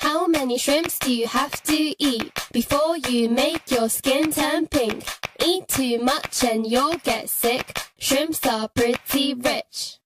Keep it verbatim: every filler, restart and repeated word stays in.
How many shrimps do you have to eat before you make your skin turn pink? Eat too much and you'll get sick. Shrimps are pretty rich.